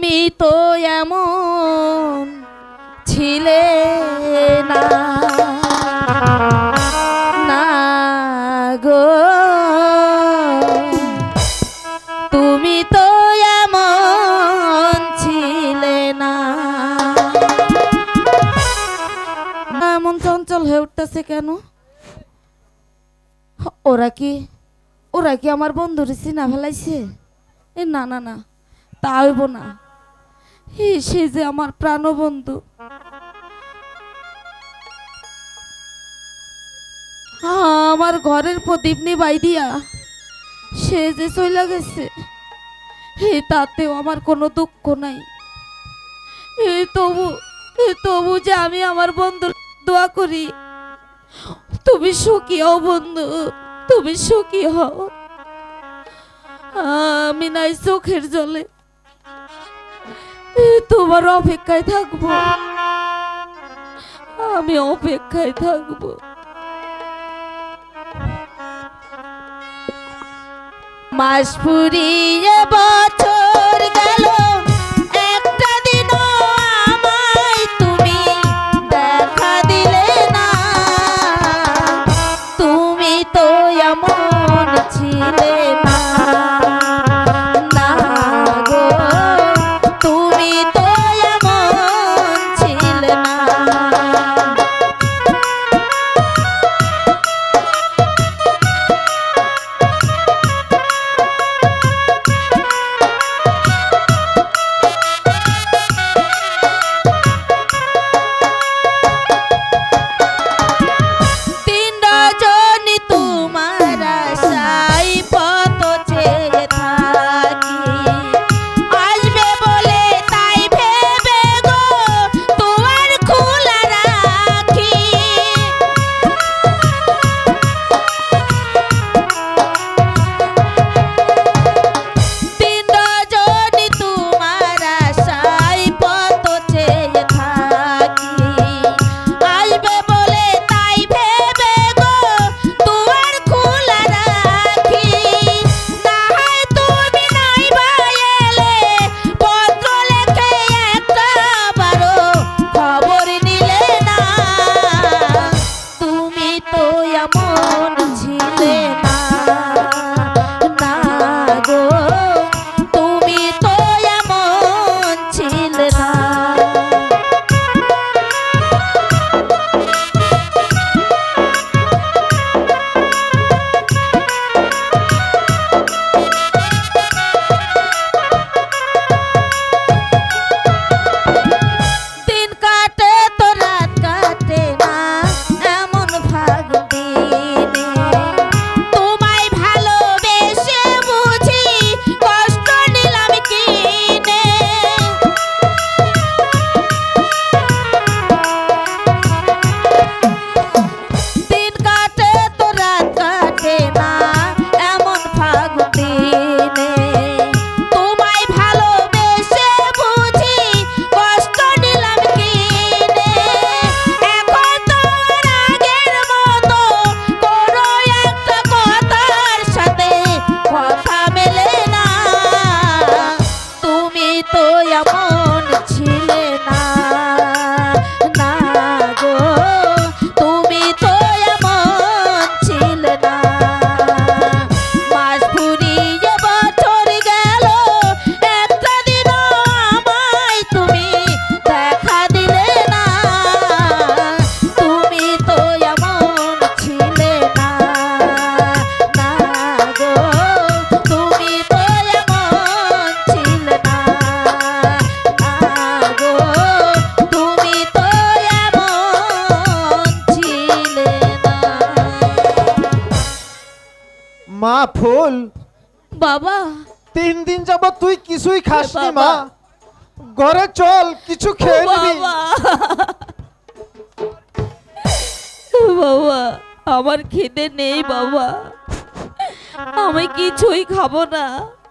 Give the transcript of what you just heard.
তুমি তো এমন ছিলে না না গো তুমি তো এমন ছিলে না। এমন চঞ্চল হয়ে উঠতেছে কেন? ওরা কি আমার বন্ধুরে চিনা ফেলাইছে? এ না না না, তা হইব না। সে যে আমার প্রাণবন্ধু, আমার ঘরের প্রদীপ নিবাই দিয়া সে যে চলে গেছে, তাতেও আমার কোনো দুঃখ নাই। তবু যে আমি আমার বন্ধুর দোয়া করি, তুমি সুখী হও বন্ধু, তুমি সুখী হও। আমি নাই চোখের জলে তোমার অপেক্ষায় থাকবো, আমি অপেক্ষায় থাকবো। মাস ফুরিয়ে বছর গেল, একটা দিনও আমায় তুমি দেখা দিলে না। তুমি তো এমন ছিলে না না গো তুমি তো এমন ছিলে না। মা ফুল বাবা 3 দিন যাবত তুই কিছুই খাসনি মা, ঘরে চল কিছু খেয়ে নিবি। বাবা আমার খিদে নেই বাবা, আমি কিছুই খাবো না।